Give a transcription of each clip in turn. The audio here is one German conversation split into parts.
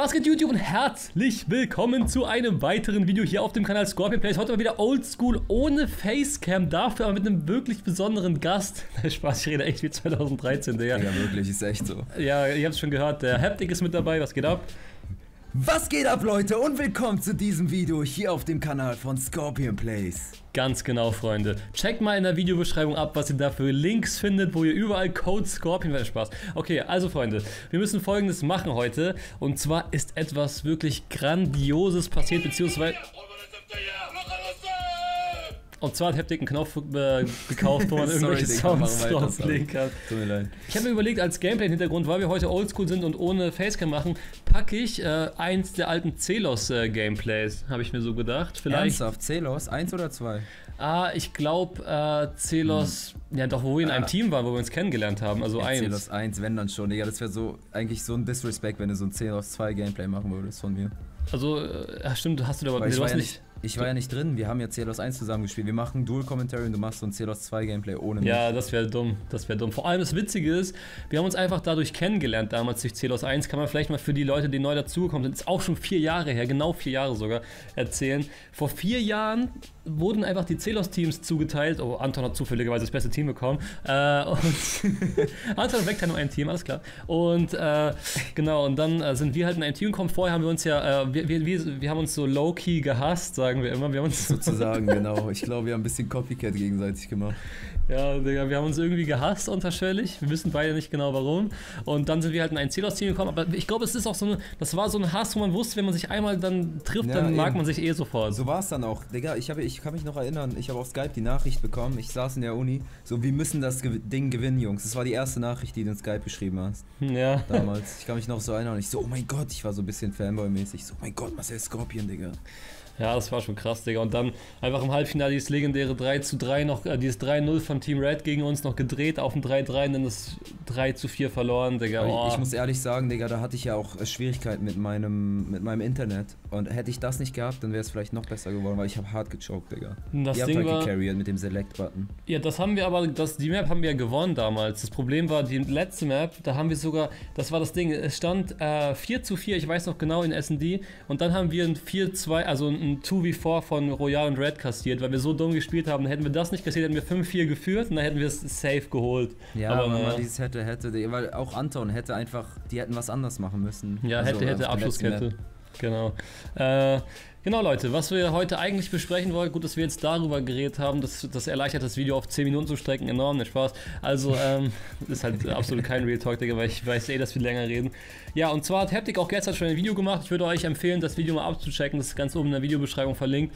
Was geht YouTube und herzlich willkommen zu einem weiteren Video hier auf dem Kanal Scorpion Plays. Heute mal wieder Oldschool ohne Facecam, dafür aber mit einem wirklich besonderen Gast. Spaß, ich rede echt wie 2013, Digga. Ja, wirklich, ist echt so. Ja, ihr habt es schon gehört, der Haptik ist mit dabei, was geht ab? Was geht ab, Leute, und willkommen zu diesem Video hier auf dem Kanal von Scorpion Plays. Ganz genau, Freunde. Checkt mal in der Videobeschreibung ab, was ihr da für Links findet, wo ihr überall Code Scorpion... Spaß. Okay, also Freunde, wir müssen Folgendes machen heute. Und zwar ist etwas wirklich Grandioses passiert, beziehungsweise... Und zwar hat Haptik einen Knopf gekauft, wo man irgendwelche Sounds drauflegen kann. Tut mir leid. Ich habe mir überlegt, als Gameplay im Hintergrund, weil wir heute oldschool sind und ohne Facecam machen, packe ich eins der alten Celos Gameplays, habe ich mir so gedacht. Vielleicht. Ernsthaft? Celos? 1 oder 2? Ich glaube Celos, ja doch, wo wir in einem Team waren, wo wir uns kennengelernt haben, also ja, 1. Celos 1, wenn dann schon. Digga, das wäre so, eigentlich so ein Disrespect, wenn du so ein Celos 2 Gameplay machen würdest von mir. Also, stimmt, hast du da aber nicht. Ich war ja nicht drin, wir haben ja Celos 1 zusammen gespielt. Wir machen Dual Commentary und du machst so ein Celos 2 Gameplay ohne mich. Ja, das wäre dumm, das wäre dumm. Vor allem das Witzige ist, wir haben uns einfach dadurch kennengelernt damals durch Celos 1. Kann man vielleicht mal für die Leute, die neu dazugekommen sind, ist auch schon 4 Jahre her, genau 4 Jahre sogar, erzählen. Vor 4 Jahren wurden einfach die Celos-Teams zugeteilt. Oh, Anton hat zufälligerweise das beste Team bekommen. Anton weckt ja nur ein Team, alles klar. Und genau, und dann sind wir halt in ein Team gekommen. Vorher haben wir uns ja, wir haben uns so low-key gehasst, sagen wir immer. Wir haben uns sozusagen, genau. Ich glaube, wir haben ein bisschen Copycat gegenseitig gemacht. Ja, Digga, wir haben uns irgendwie gehasst unterschwellig. Wir wissen beide nicht genau warum. Und dann sind wir halt in ein Celos-Team gekommen. Aber ich glaube, es ist auch so das war so ein Hass, wo man wusste, wenn man sich einmal dann trifft, ja, dann mag man sich eh sofort. So war es dann auch. Digga, ich kann mich noch erinnern, ich habe auf Skype die Nachricht bekommen. Ich saß in der Uni. So, wir müssen das Ding gewinnen, Jungs. Das war die erste Nachricht, die du in Skype geschrieben hast. Ja. Damals. Ich kann mich noch so erinnern. Ich so, oh mein Gott, ich war so ein bisschen Fanboy-mäßig. So, oh mein Gott, Marcel Scorpion, Digga. Ja, das war schon krass, Digga. Und dann einfach im Halbfinale dieses legendäre 3:3 noch, dieses 3-0 von Team Red gegen uns noch gedreht auf ein 3-3 und dann das 3:4 verloren, Digga. Oh. Ich muss ehrlich sagen, Digga, da hatte ich ja auch Schwierigkeiten mit meinem Internet. Und hätte ich das nicht gehabt, dann wäre es vielleicht noch besser geworden, weil ich habe hart gechoked, Digga. Das Ihr Ding habt halt war, gecarried mit dem Select-Button. Ja, das haben wir aber, die Map haben wir ja gewonnen damals. Das Problem war, die letzte Map, da haben wir sogar, das war das Ding, es stand 4:4, ich weiß noch genau, in S&D. Und dann haben wir ein 4:2, also ein 2v4 von Royal und Red kassiert, weil wir so dumm gespielt haben. Hätten wir das nicht kassiert, hätten wir 5:4 geführt und dann hätten wir es safe geholt. Ja, aber wenn man dieses hätte, weil auch Anton hätte einfach, die hätten was anders machen müssen. Ja, also hätte Abschlusskette. Genau. Genau, Leute, was wir heute eigentlich besprechen wollen, gut, dass wir jetzt darüber geredet haben, das erleichtert das Video auf 10 Minuten zu strecken, enorm, nicht Spaß. Also, ist halt absolut kein Real Talk, Digga, weil ich weiß eh, dass wir länger reden. Ja, und zwar hat Haptik auch gestern schon ein Video gemacht, ich würde euch empfehlen, das Video mal abzuchecken, das ist ganz oben in der Videobeschreibung verlinkt.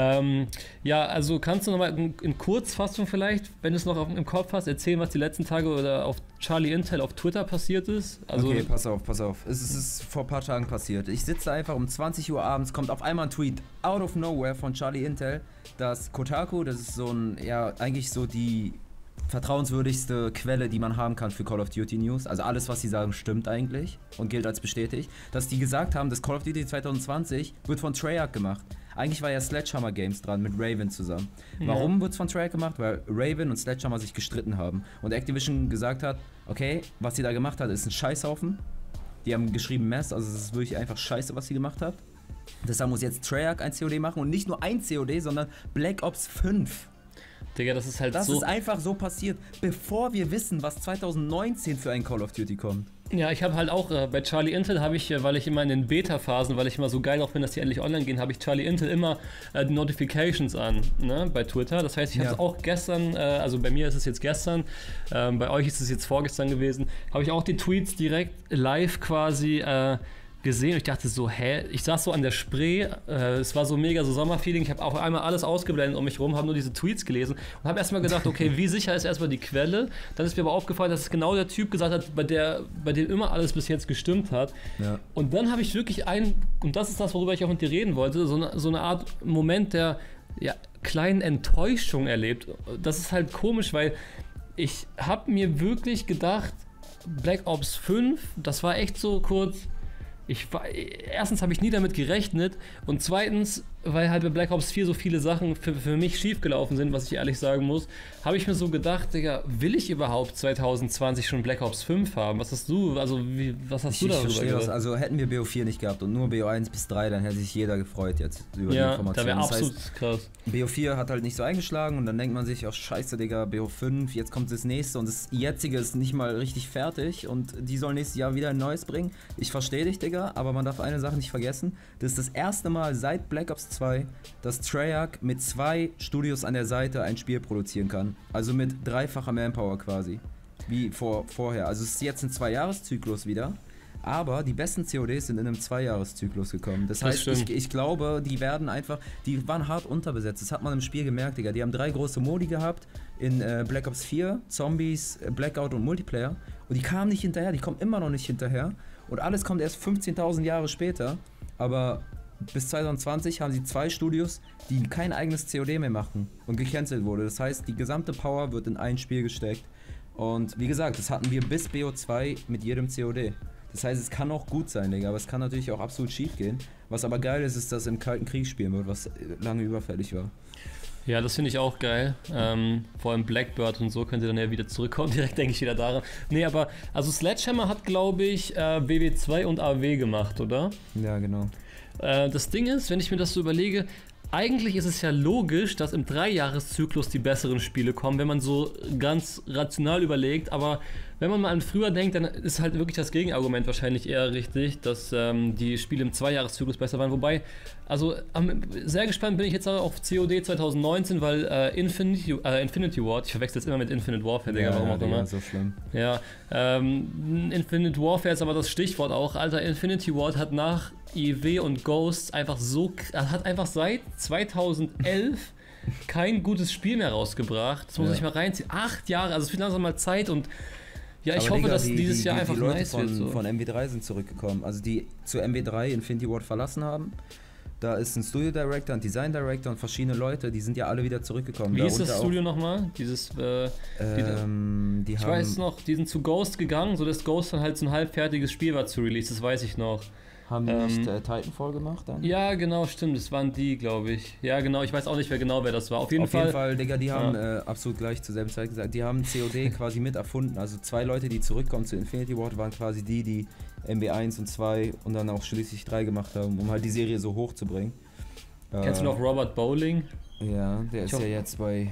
Ja, also kannst du nochmal in Kurzfassung vielleicht, wenn du es noch im Kopf hast, erzählen, was die letzten Tage oder auf Charlie Intel auf Twitter passiert ist? Also okay, pass auf. Es ist vor ein paar Tagen passiert. Ich sitze einfach um 20 Uhr abends, kommt auf einmal ein Tweet out of nowhere von Charlie Intel, dass Kotaku, das ist so ein, ja, eigentlich so die vertrauenswürdigste Quelle, die man haben kann für Call of Duty News, also alles, was sie sagen, stimmt eigentlich und gilt als bestätigt, dass die gesagt haben, dass Call of Duty 2020 wird von Treyarch gemacht. Eigentlich war ja Sledgehammer Games dran mit Raven zusammen. Ja. Warum wird es von Treyarch gemacht? Weil Raven und Sledgehammer sich gestritten haben und Activision gesagt hat, okay, was sie da gemacht hat, ist ein Scheißhaufen. Die haben geschrieben Mess, also es ist wirklich einfach scheiße, was sie gemacht hat. Deshalb muss jetzt Treyarch ein COD machen und nicht nur ein COD, sondern Black Ops 5. Digga, das ist halt so... Das ist einfach so passiert, bevor wir wissen, was 2019 für ein Call of Duty kommt. Ja, ich habe halt auch, bei Charlie Intel habe ich, weil ich immer in den Beta-Phasen, weil ich immer so geil auch bin, dass die endlich online gehen, habe ich Charlie Intel immer die Notifications an, ne, bei Twitter. Das heißt, ich habe es auch gestern, also bei mir ist es jetzt gestern, bei euch ist es jetzt vorgestern gewesen, habe ich auch die Tweets direkt live quasi gesehen und ich dachte so, hä? Ich saß so an der Spree, es war so mega so Sommerfeeling, ich habe auch einmal alles ausgeblendet um mich rum, habe nur diese Tweets gelesen und habe erstmal gedacht, okay, wie sicher ist erstmal die Quelle? Dann ist mir aber aufgefallen, dass es genau der Typ gesagt hat, bei dem immer alles bis jetzt gestimmt hat. Ja. Und dann habe ich wirklich und das ist das, worüber ich auch mit dir reden wollte, so eine Art Moment der kleinen Enttäuschung erlebt. Das ist halt komisch, weil ich habe mir wirklich gedacht, Black Ops 5, das war echt so kurz... Erstens habe ich nie damit gerechnet und zweitens weil halt bei Black Ops 4 so viele Sachen für mich schiefgelaufen sind, was ich ehrlich sagen muss, habe ich mir so gedacht, Digga, will ich überhaupt 2020 schon Black Ops 5 haben? Was hast du, also was hast du darüber gedacht? Also hätten wir BO4 nicht gehabt und nur BO1 bis 3, dann hätte sich jeder gefreut jetzt über die Informationen. Da wäre absolut krass. BO4 hat halt nicht so eingeschlagen und dann denkt man sich, oh scheiße, Digga, BO5, jetzt kommt das nächste und das jetzige ist nicht mal richtig fertig und die sollen nächstes Jahr wieder ein neues bringen. Ich verstehe dich, Digga, aber man darf eine Sache nicht vergessen, das ist das erste Mal seit Black Ops 2, dass Treyarch mit 2 Studios an der Seite ein Spiel produzieren kann. Also mit dreifacher Manpower quasi. Wie vorher. Also es ist jetzt ein 2-Jahres-Zyklus wieder. Aber die besten CODs sind in einem 2-Jahres-Zyklus gekommen. Das heißt, ich glaube, die waren hart unterbesetzt. Das hat man im Spiel gemerkt, Digga. Die haben 3 große Modi gehabt in Black Ops 4, Zombies, Blackout und Multiplayer. Und die kamen nicht hinterher, die kommen immer noch nicht hinterher. Und alles kommt erst 15.000 Jahre später. Aber bis 2020 haben sie 2 Studios, die kein eigenes COD mehr machen und gecancelt wurde. Das heißt, die gesamte Power wird in ein Spiel gesteckt. Und wie gesagt, das hatten wir bis BO2 mit jedem COD. Das heißt, es kann auch gut sein, Digga, aber es kann natürlich auch absolut schief gehen. Was aber geil ist, ist, dass im Kalten Krieg spielen wird, was lange überfällig war. Ja, das finde ich auch geil. Vor allem Blackbird und so könnte dann ja wieder zurückkommen. Direkt denke ich wieder daran. Nee, aber also Sledgehammer hat, glaube ich, WW2 und AW gemacht, oder? Ja, genau. Das Ding ist, wenn ich mir das so überlege, eigentlich ist es ja logisch, dass im 3-Jahres-Zyklus die besseren Spiele kommen, wenn man so ganz rational überlegt, aber wenn man mal an früher denkt, dann ist halt wirklich das Gegenargument wahrscheinlich eher richtig, dass die Spiele im 2-Jahres-Zyklus besser waren, wobei, also sehr gespannt bin ich jetzt auch auf COD 2019, weil Infinity Ward, ich verwechsel es immer mit Infinite Warfare, Digga, warum auch immer. Ja, so schlimm. Ja, Infinite Warfare ist aber das Stichwort auch, Alter, Infinity Ward hat nach IW und Ghosts einfach hat einfach seit 2011 kein gutes Spiel mehr rausgebracht. Das muss ich mal reinziehen. 8 Jahre, also es wird langsam mal Zeit und ja, ich hoffe, dass dieses Jahr einfach Leute nice wird. So. Von MW3 sind zurückgekommen, also die zu MW3 Infinity Ward verlassen haben. Da ist ein Studio Director, ein Design Director und verschiedene Leute, die sind ja alle wieder zurückgekommen. Wie ist das Studio nochmal? Dieses, ich weiß noch, die sind zu Ghost gegangen, so dass Ghost dann halt so ein halbfertiges Spiel war zu release, das weiß ich noch. Haben die nicht Titanfall gemacht dann? Ja, genau, stimmt, das waren die, glaube ich. Ja, genau, ich weiß auch nicht wer das war. Auf jeden Fall, Digga, die haben absolut gleich zur selben Zeit gesagt, die haben COD quasi mit erfunden. Also 2 Leute, die zurückkommen zu Infinity Ward, waren quasi die MB1 und 2 und dann auch schließlich 3 gemacht haben, um halt die Serie so hoch zu bringen. Kennst du noch Robert Bowling? Ja, der ist ja jetzt bei...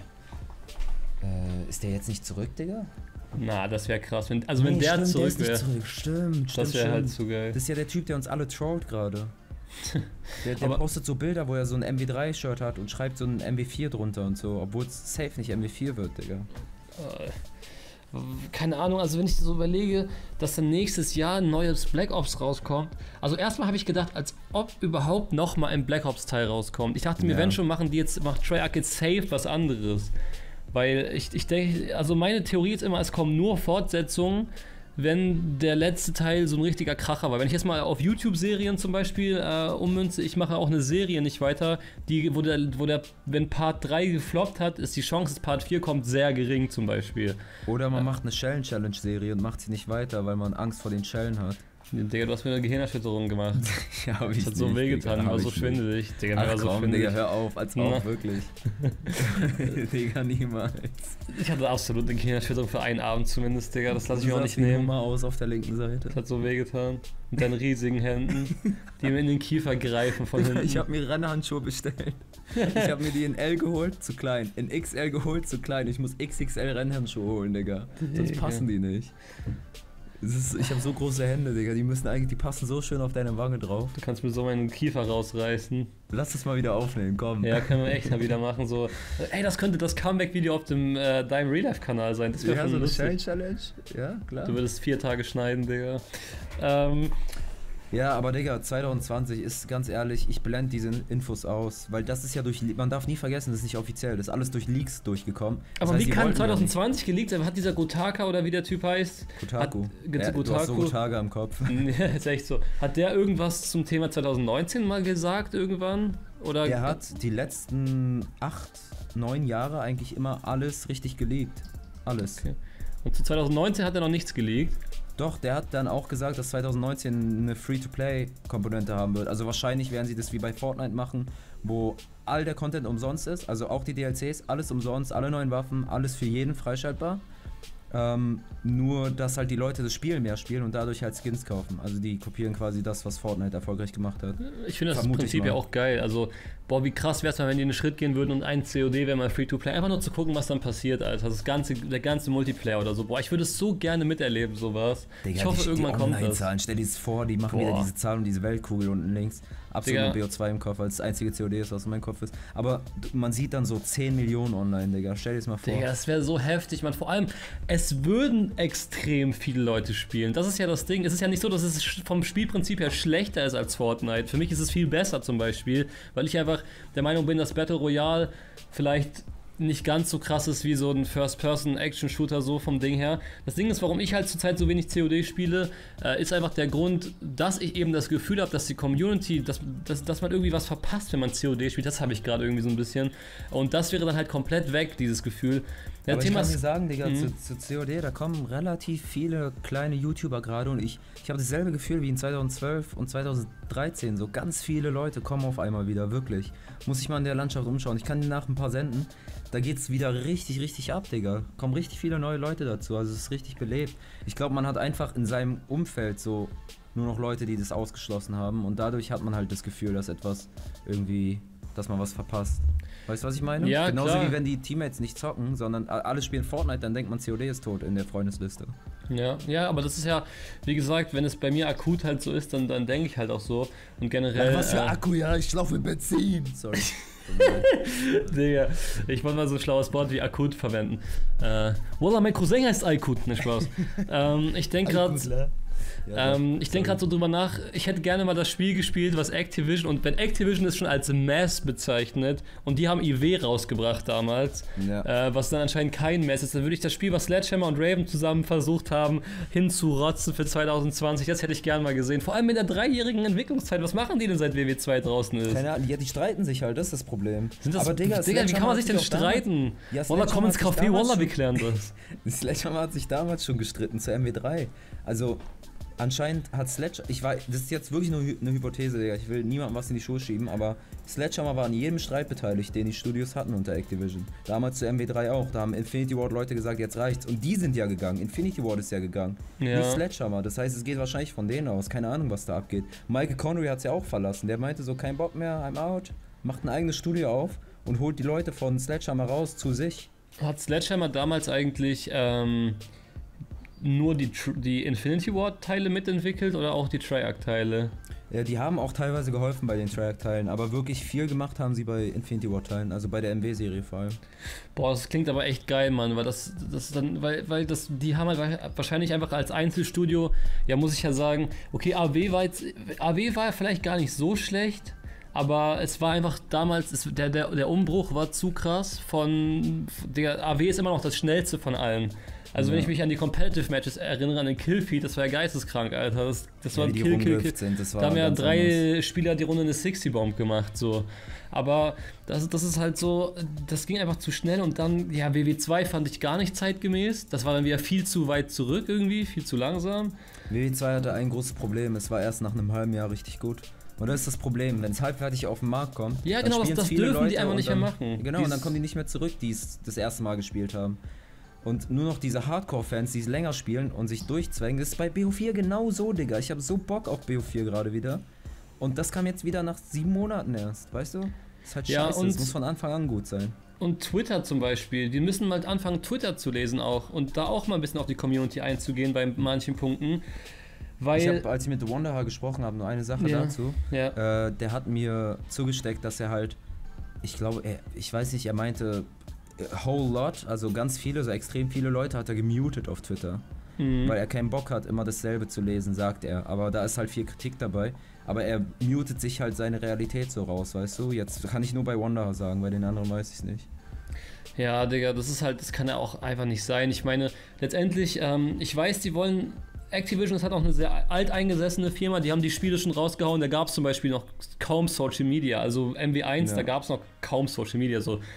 ist der jetzt nicht zurück, Digga? Na, das wäre krass. Wenn der zurück wäre. Stimmt. Das wäre halt zu geil. Das ist ja der Typ, der uns alle trollt gerade. Der postet so Bilder, wo er so ein MW3-Shirt hat und schreibt so ein MW4 drunter und so, obwohl es safe nicht MW4 wird, Digga. Keine Ahnung, also wenn ich so überlege, dass dann nächstes Jahr ein neues Black Ops rauskommt. Also erstmal habe ich gedacht, als ob überhaupt nochmal ein Black Ops Teil rauskommt. Ich dachte mir, wenn schon, macht Treyarch jetzt safe was anderes. Weil ich denke, also meine Theorie ist immer, es kommen nur Fortsetzungen, wenn der letzte Teil so ein richtiger Kracher war. Wenn ich jetzt mal auf YouTube-Serien zum Beispiel ummünze, ich mache auch eine Serie nicht weiter, wenn Part 3 gefloppt hat, ist die Chance, dass Part 4 kommt, sehr gering zum Beispiel. Oder man macht eine Schellen-Challenge-Serie und macht sie nicht weiter, weil man Angst vor den Schellen hat. Digga, du hast mir eine Gehirnerschütterung gemacht. Ja, hab ich das hat so wehgetan, war so schwindelig. Digga, mir war so schwindelig. Digga, hör auf, als auch wirklich. Digga, niemals. Ich hatte absolut eine Gehirnerschütterung für einen Abend zumindest, Digga, das lasse ich mir auch nicht nehmen. Mal aus auf der linken Seite. Das hat so wehgetan. Mit deinen riesigen Händen, die mir in den Kiefer greifen von hinten. Ich habe mir Rennhandschuhe bestellt. Ich habe mir die in L geholt, zu klein. In XL geholt, zu klein. Ich muss XXL Rennhandschuhe holen, Digga. Sonst passen die nicht. Ich habe so große Hände, Digga, die passen so schön auf deine Wange drauf. Du kannst mir so meinen Kiefer rausreißen. Lass das mal wieder aufnehmen, komm. Ja, können wir echt mal wieder machen, so. Ey, das könnte das Comeback-Video auf dem deinem Real-Life-Kanal sein. Das wäre so eine Challenge. Ja, klar. Du würdest 4 Tage schneiden, Digga. Ja, aber Digga, 2020 ist ganz ehrlich, ich blende diese Infos aus, weil das ist ja man darf nie vergessen, das ist nicht offiziell, das ist alles durch Leaks durchgekommen. Aber wie kann 2020 geleakt sein? Hat dieser Gotaka oder wie der Typ heißt? Kotaku. Du hast so Gotaka im Kopf. Ja, ist echt so. Hat der irgendwas zum Thema 2019 mal gesagt irgendwann? Oder? Der hat die letzten 8, 9 Jahre eigentlich immer alles richtig geleakt. Alles. Okay. Und zu 2019 hat er noch nichts geleakt? Doch, der hat dann auch gesagt, dass 2019 eine Free-to-Play-Komponente haben wird. Also wahrscheinlich werden sie das wie bei Fortnite machen, wo all der Content umsonst ist, also auch die DLCs, alles umsonst, alle neuen Waffen, alles für jeden freischaltbar. Nur, dass halt die Leute das Spiel mehr spielen und dadurch halt Skins kaufen. Also die kopieren quasi das, was Fortnite erfolgreich gemacht hat. Ich finde das Prinzip ja auch geil. Also, boah, wie krass wäre es mal, wenn die einen Schritt gehen würden und ein COD wäre mal Free-to-Play. Einfach nur zu gucken, was dann passiert, Alter. Der ganze Multiplayer oder so. Boah, ich würde es so gerne miterleben, sowas. Digga, ich hoffe, irgendwann kommt das. Stell dir das vor, die machen wieder diese Zahlen und diese Weltkugel unten links. Absolut BO2 im Kopf, weil es das einzige COD ist, was in meinem Kopf ist. Aber man sieht dann so 10 Millionen online, Digga. Stell dir das mal vor. Digga, das wäre so heftig, man. Vor allem, es würden extrem viele Leute spielen. Das ist ja das Ding. Es ist ja nicht so, dass es vom Spielprinzip her schlechter ist als Fortnite. Für mich ist es viel besser zum Beispiel, weil ich einfach der Meinung bin, dass Battle Royale vielleicht nicht ganz so krass ist wie so ein First-Person-Action-Shooter so vom Ding her. Das Ding ist, warum ich halt zurzeit so wenig COD spiele, ist einfach der Grund, dass ich eben das Gefühl habe, dass die Community, dass man irgendwie was verpasst, wenn man COD spielt. Das habe ich gerade irgendwie so ein bisschen. Und das wäre dann halt komplett weg, dieses Gefühl. Ja, aber Thema ich kann dir sagen, Digga, zu COD, da kommen relativ viele kleine YouTuber gerade und ich habe dasselbe Gefühl wie in 2012 und 2013. So ganz viele Leute kommen auf einmal wieder, wirklich. Muss ich mal in der Landschaft umschauen. Ich kann dir nach ein paar senden. Da geht's wieder richtig, richtig ab, Digga. Kommen richtig viele neue Leute dazu, also es ist richtig belebt. Ich glaube, man hat einfach in seinem Umfeld so nur noch Leute, die das ausgeschlossen haben und dadurch hat man halt das Gefühl, dass dass man was verpasst. Weißt du, was ich meine? Ja, genauso klar. wie wenn die Teammates nicht zocken, sondern alle spielen Fortnite, dann denkt man, COD ist tot in der Freundesliste. Ja, aber das ist ja, wie gesagt, wenn es bei mir akut halt so ist, dann denke ich halt auch so. Und generell. Ja, was für Akku, ja, ich laufe mit Benzin. Sorry. Digga, ich wollte mal so ein schlaues Wort wie akut verwenden. Wallah, mein Cousin heißt Akut, ne Spaß. Ich denke gerade. Ich denke gerade so drüber nach, ich hätte gerne mal das Spiel gespielt, was Activision, und wenn Activision es schon als Mass bezeichnet und die haben IW rausgebracht damals, was dann anscheinend kein Mass ist, dann würde ich das Spiel, was Sledgehammer und Raven zusammen versucht haben, hinzurotzen für 2020, das hätte ich gerne mal gesehen. Vor allem in der 3-jährigen Entwicklungszeit, was machen die denn seit WW 2 draußen ist? Keine Ahnung, ja, die streiten sich halt, das ist das Problem. Aber Digga, wie kann man sich denn streiten? Wallah, komm ins Café, Wallah, wir klären das. Sledgehammer hat sich damals schon gestritten zu MW3. Also anscheinend hat Sledgehammer, das ist jetzt wirklich nur eine Hypothese, Digga, ich will niemandem was in die Schuhe schieben, aber Sledgehammer war an jedem Streit beteiligt, den die Studios hatten unter Activision. Damals zu MW3 auch, da haben Infinity Ward Leute gesagt, jetzt reicht's. Und die sind ja gegangen, Infinity Ward ist ja gegangen, nicht Sledgehammer. Das heißt, es geht wahrscheinlich von denen aus, keine Ahnung, was da abgeht. Michael Connery hat's ja auch verlassen, der meinte so, kein Bock mehr, I'm out, macht ein eigenes Studio auf und holt die Leute von Sledgehammer raus zu sich. Hat Sledgehammer damals eigentlich nur die Infinity Ward-Teile mitentwickelt oder auch die Triarch-Teile? Ja, die haben auch teilweise geholfen bei den Triarch-Teilen, aber wirklich viel gemacht haben sie bei Infinity Ward-Teilen, also bei der MW-Serie vor allem. Boah, das klingt aber echt geil, Mann, weil die haben halt wahrscheinlich einfach als Einzelstudio, ja, muss ich ja sagen, okay, AW war vielleicht gar nicht so schlecht, aber es war einfach damals, der Umbruch war zu krass der AW ist immer noch das schnellste von allen. Also wenn ich mich an die Competitive Matches erinnere, an den Killfeed, das war ja geisteskrank, Alter. Das war ein Kill. Da haben ja 3 Spieler die Runde eine 60-Bomb gemacht, so. Aber das ist halt so, das ging einfach zu schnell und dann, ja, WW2 fand ich gar nicht zeitgemäß. Das war dann wieder viel zu weit zurück irgendwie, viel zu langsam. WW2 hatte ein großes Problem, es war erst nach einem halben Jahr richtig gut. Und das ist das Problem, wenn es halbfertig auf den Markt kommt, ja, genau, das dürfen Leute die einfach nicht mehr machen. Genau, und dann kommen die nicht mehr zurück, die es das erste Mal gespielt haben. Und nur noch diese Hardcore-Fans, die es länger spielen und sich durchzwängen. Das ist bei BO4 genau so, Digga. Ich habe so Bock auf BO4 gerade wieder. Und das kam jetzt wieder nach 7 Monaten erst, weißt du? Das ist halt scheiße, es muss von Anfang an gut sein. Und Twitter zum Beispiel, die müssen mal anfangen, Twitter zu lesen auch. Und da auch mal ein bisschen auf die Community einzugehen bei manchen Punkten. Weil als ich mit The Wanderer gesprochen habe, nur eine Sache dazu. Ja. Der hat mir zugesteckt, dass er halt, ich glaube, ich weiß nicht, er meinte a whole lot, also ganz viele, so extrem viele Leute hat er gemutet auf Twitter. Weil er keinen Bock hat, immer dasselbe zu lesen, sagt er. Aber da ist halt viel Kritik dabei. Aber er mutet sich halt seine Realität so raus, weißt du? Jetzt kann ich nur bei Wanderer sagen, bei den anderen weiß ich es nicht. Ja, Digga, das kann ja auch einfach nicht sein. Ich meine, letztendlich, ich weiß, die wollen... Activision ist halt auch eine sehr alteingesessene Firma, die haben die Spiele schon rausgehauen, da gab es zum Beispiel noch kaum Social Media, also MW1, da gab es noch kaum Social Media, so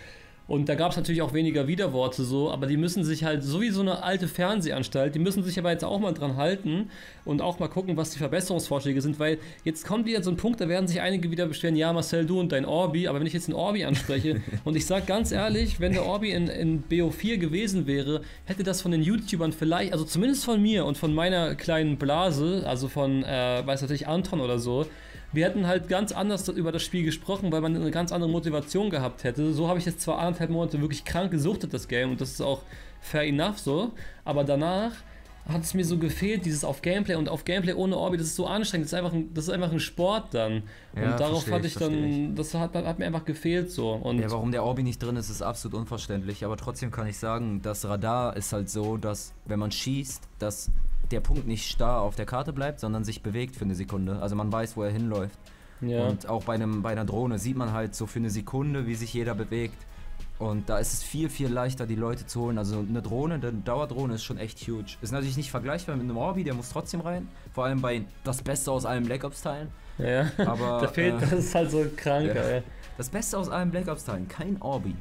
Und da gab es natürlich auch weniger Widerworte so, aber die müssen sich halt, so wie so eine alte Fernsehanstalt, die müssen sich aber jetzt auch mal dran halten und auch mal gucken, was die Verbesserungsvorschläge sind, weil jetzt kommt wieder so ein Punkt, da werden sich einige wieder beschweren, ja Marcel, du und dein Orbi, aber wenn ich jetzt den Orbi anspreche und ich sag ganz ehrlich, wenn der Orbi in BO4 gewesen wäre, hätte das von den YouTubern vielleicht, also zumindest von mir und von meiner kleinen Blase, also von, weiß natürlich Anton oder so, wir hätten halt ganz anders über das Spiel gesprochen, weil man eine ganz andere Motivation gehabt hätte. So habe ich jetzt zwar 1,5 Monate wirklich krank gesuchtet, das Game, und das ist auch fair enough so, aber danach hat es mir so gefehlt, dieses auf Gameplay, und auf Gameplay ohne Orbi, das ist so anstrengend, das ist einfach ein Sport dann. Ja, und darauf hatte ich dann, das hat mir einfach gefehlt so. Und ja, warum der Orbi nicht drin ist, ist absolut unverständlich, aber trotzdem kann ich sagen, das Radar ist halt so, dass wenn man schießt, dass der Punkt nicht starr auf der Karte bleibt, sondern sich bewegt für eine Sekunde. Also man weiß, wo er hinläuft. Ja. Und auch bei einer Drohne sieht man halt so für eine Sekunde, wie sich jeder bewegt. Und da ist es viel, viel leichter, die Leute zu holen. Also eine Dauerdrohne ist schon echt huge. Ist natürlich nicht vergleichbar mit einem Orbi, der muss trotzdem rein. Vor allem bei das Beste aus allen Black Ops Teilen. Ja, aber da fehlt, das ist halt so krank, ja. ey. Das Beste aus allen Black Ops Teilen, kein Orbi.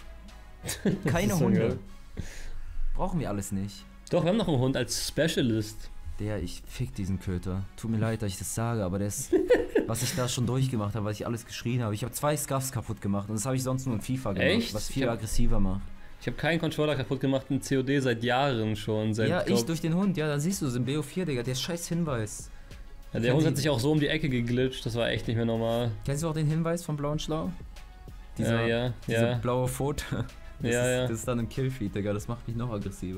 Keine Hunde. So brauchen wir alles nicht. Doch, wir haben noch einen Hund als Specialist. Ich fick diesen Köter. Tut mir leid, dass ich das sage, aber der ist, was ich da schon durchgemacht habe, was ich alles geschrien habe. Ich habe 2 Scuffs kaputt gemacht und das habe ich sonst nur in FIFA gemacht, echt? Was viel aggressiver macht. Ich habe keinen Controller kaputt gemacht in COD seit Jahren schon. Ich durch den Hund, ja, da siehst du es im BO4, Digga, der scheiß Hinweis. Ja, der Hund hat sich auch so um die Ecke geglitscht, das war echt nicht mehr normal. Kennst du auch den Hinweis von Blau und Schlau? Diese blaue Pfote. Das ist dann ein Killfeed, Digga, das macht mich noch aggressiver.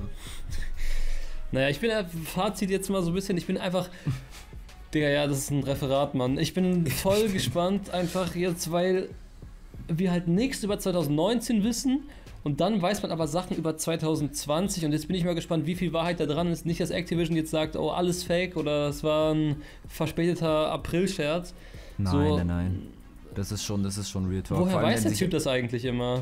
Naja, ich bin Fazit jetzt mal so ein bisschen, ich bin einfach, Digga, ja, das ist ein Referat, Mann. Ich bin voll gespannt einfach jetzt, weil wir halt nichts über 2019 wissen und dann weiß man aber Sachen über 2020 und jetzt bin ich mal gespannt, wie viel Wahrheit da dran ist. Nicht, dass Activision jetzt sagt, oh, alles fake oder es war ein verspäteter April-Scherz. Nein. Das ist schon Real Talk. Woher weiß der Typ das eigentlich immer?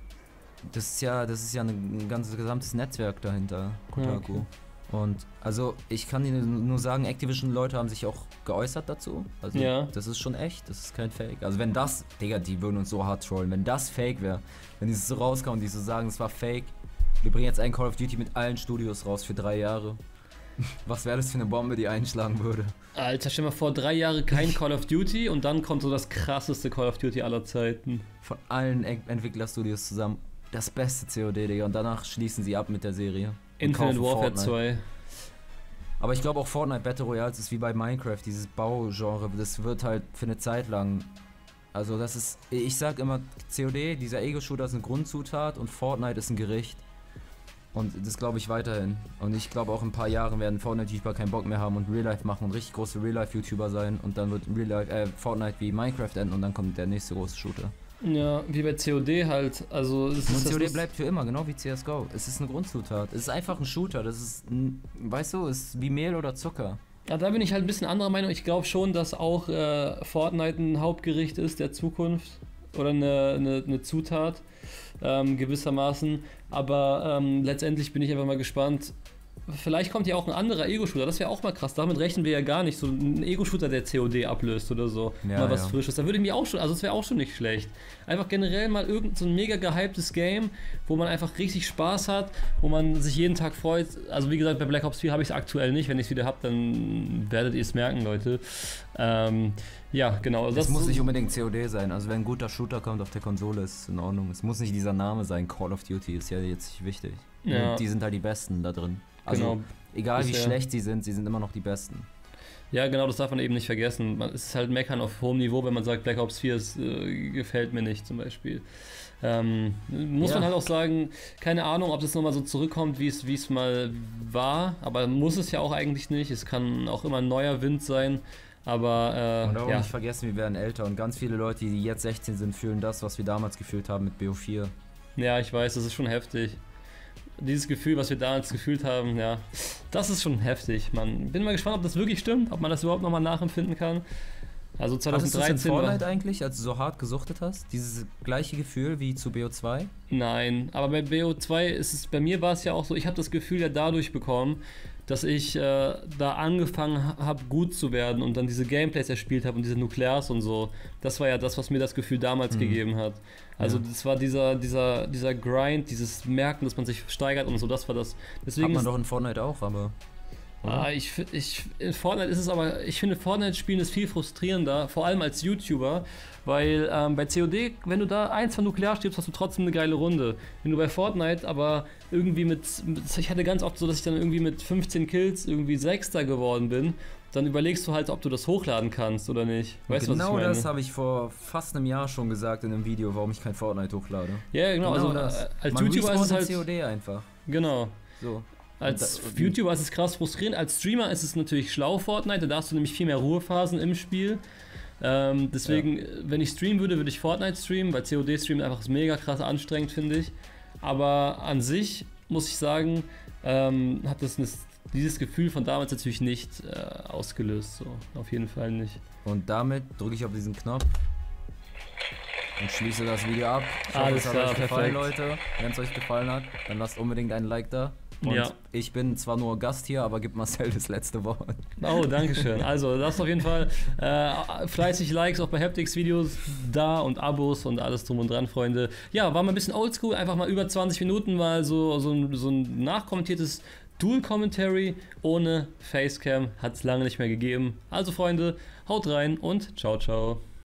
Das ist ja ein ganzes gesamtes Netzwerk dahinter, Kotaku. Okay. Und also ich kann Ihnen nur sagen, Activision-Leute haben sich auch geäußert dazu. Also das ist schon echt, das ist kein Fake. Also wenn das, Digga, die würden uns so hart trollen, wenn das Fake wäre, wenn die so rauskommen und die so sagen, es war Fake, wir bringen jetzt einen Call of Duty mit allen Studios raus für 3 Jahre. Was wäre das für eine Bombe, die einschlagen würde? Alter, stell mal vor, 3 Jahre kein Call of Duty und dann kommt so das krasseste Call of Duty aller Zeiten. Von allen Entwicklerstudios zusammen. Das beste COD, Digga, und danach schließen sie ab mit der Serie. Infinite Warfare 2. Aber ich glaube auch Fortnite Battle Royale ist wie bei Minecraft, dieses Baugenre, das wird halt für eine Zeit lang, also das ist, ich sag immer, COD, dieser Ego-Shooter ist eine Grundzutat und Fortnite ist ein Gericht. Und das glaube ich weiterhin. Und ich glaube auch in ein paar Jahren werden Fortnite-YouTuber keinen Bock mehr haben und Real Life machen und richtig große Real Life-YouTuber sein und dann wird Fortnite wie Minecraft enden und dann kommt der nächste große Shooter. Ja, wie bei COD halt. Also und COD bleibt für immer, genau wie CSGO. Es ist eine Grundzutat. Es ist einfach ein Shooter. Das ist, weißt du, es ist wie Mehl oder Zucker. Ja, da bin ich halt ein bisschen anderer Meinung. Ich glaube schon, dass auch Fortnite ein Hauptgericht ist der Zukunft. Oder eine Zutat, gewissermaßen. Aber letztendlich bin ich einfach mal gespannt. Vielleicht kommt ja auch ein anderer Ego-Shooter, das wäre auch mal krass, damit rechnen wir ja gar nicht, so ein Ego-Shooter, der COD ablöst oder so, mal was Frisches, da würde ich mir auch schon, also das wäre auch schon nicht schlecht. Einfach generell mal irgend so ein mega gehyptes Game, wo man einfach richtig Spaß hat, wo man sich jeden Tag freut, also wie gesagt, bei Black Ops 4 habe ich es aktuell nicht, wenn ich es wieder habe, dann werdet ihr es merken, Leute. Ja, genau. Also das muss nicht unbedingt COD sein, also wenn ein guter Shooter kommt auf der Konsole, ist es in Ordnung. Es muss nicht dieser Name sein, Call of Duty, ist ja jetzt nicht wichtig. Ja. Die sind halt die Besten da drin. Also, genau. Egal wie schlecht sie sind immer noch die Besten. Ja, genau, das darf man eben nicht vergessen. Es ist halt Meckern auf hohem Niveau, wenn man sagt, Black Ops 4 gefällt mir nicht, zum Beispiel. Muss man halt auch sagen, keine Ahnung, ob das nochmal so zurückkommt, wie es mal war, aber muss es ja auch eigentlich nicht. Es kann auch immer ein neuer Wind sein. Aber und auch nicht vergessen, wir werden älter und ganz viele Leute, die jetzt 16 sind, fühlen das, was wir damals gefühlt haben mit BO4. Ja, ich weiß, das ist schon heftig. Dieses Gefühl, was wir damals gefühlt haben, ja, das ist schon heftig, Mann. Bin mal gespannt, ob das wirklich stimmt, ob man das überhaupt nochmal nachempfinden kann. Also 2013 Hattest du in Fortnite eigentlich, als du so hart gesuchtet hast, dieses gleiche Gefühl wie zu BO2? Nein, aber bei BO2 bei mir war es ja auch so, ich habe das Gefühl ja dadurch bekommen, dass ich da angefangen habe, gut zu werden und dann diese Gameplays erspielt habe und diese Nuklears und so. Das war ja das, was mir das Gefühl damals gegeben hat. Also das war dieser Grind, dieses Merken, dass man sich steigert und so, das war das. Deswegen hat man doch in Fortnite auch, aber... in Fortnite ist es aber, ich finde Fortnite-Spielen ist viel frustrierender, vor allem als YouTuber, weil bei COD, wenn du da 1 von Nuklear stirbst, hast du trotzdem eine geile Runde. Wenn du bei Fortnite aber irgendwie ich hatte ganz oft so, dass ich dann irgendwie mit 15 Kills irgendwie Sechster geworden bin, dann überlegst du halt, ob du das hochladen kannst oder nicht. Weißt du, was ich meine? Genau das habe ich vor fast einem Jahr schon gesagt in einem Video, warum ich kein Fortnite hochlade. Ja, genau, also das. Als Man YouTuber ist es halt... COD einfach. Genau. So. Als YouTuber ist es krass frustrierend, als Streamer ist es natürlich schlau, Fortnite, da hast du nämlich viel mehr Ruhephasen im Spiel. Deswegen, wenn ich streamen würde, würde ich Fortnite streamen, weil COD streamen einfach ist mega krass anstrengend, finde ich. Aber an sich, muss ich sagen, hat das dieses Gefühl von damals natürlich nicht ausgelöst, so auf jeden Fall nicht. Und damit drücke ich auf diesen Knopf und schließe das Video ab. Ich hoffe, Alles es hat klar, euch gefallen, perfekt. Leute. Wenn es euch gefallen hat, dann lasst unbedingt ein Like da. Und ich bin zwar nur Gast hier, aber gib Marcel das letzte Wort. Oh, danke schön. Also lasst auf jeden Fall fleißig Likes auch bei Haptics-Videos da und Abos und alles drum und dran, Freunde. Ja, war mal ein bisschen oldschool, einfach mal über 20 Minuten mal so ein nachkommentiertes Dual-Commentary ohne Facecam. Hat es lange nicht mehr gegeben. Also Freunde, haut rein und ciao, ciao.